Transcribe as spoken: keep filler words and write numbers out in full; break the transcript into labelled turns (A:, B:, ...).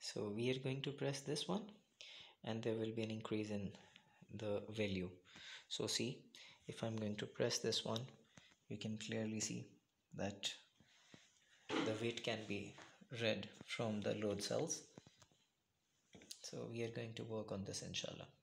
A: So we are going to press this one and there will be an increase in the value. So see, if I'm going to press this one, you can clearly see that the weight can be read from the load cells. So we are going to work on this inshallah.